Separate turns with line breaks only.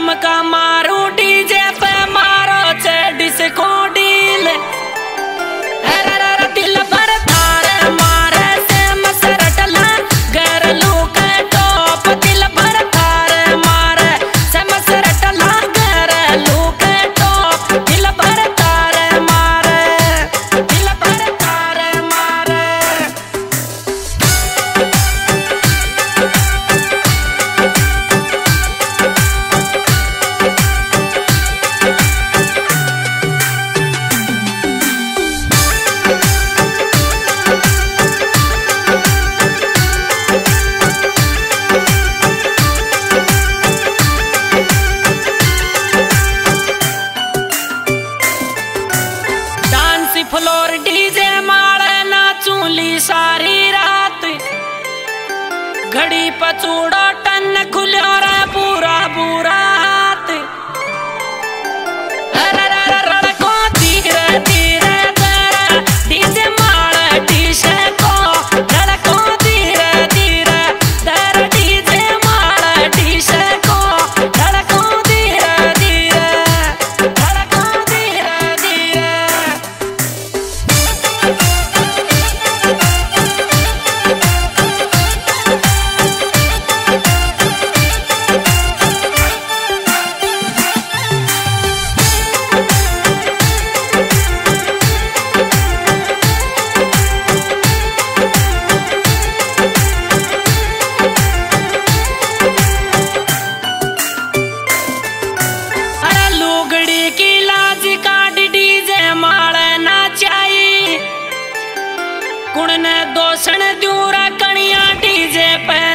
ठुमका मारू डीजे पे मारो छे डिस्को डील दिल भर थारे मारे से मसरटला गरलू के टॉप दिल भर थारे मारे से मसरटला गरलू के टॉप दिल भर थारे मारे दिल भर थारे मारे फ्लोर डीजे मारे नाचूली सारी रात घड़ी पचूड़ो टन खुलो रे पूरा पूरा हाथ रड़को धीरे धीरे तेरा डीजे मारे डीजे को रड़को धीरे धीरे तेरा डीजे मारे डीजे को रड़को धीरे धीरे रड़को धीरे धीरे कुण ने दोषण दूरा कणिया डीजे पे